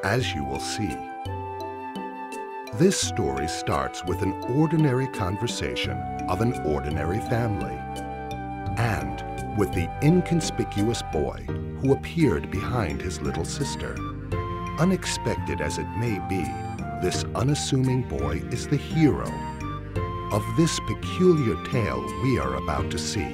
as you will see. This story starts with an ordinary conversation of an ordinary family, and with the inconspicuous boy who appeared behind his little sister. Unexpected as it may be, this unassuming boy is the hero of this peculiar tale we are about to see.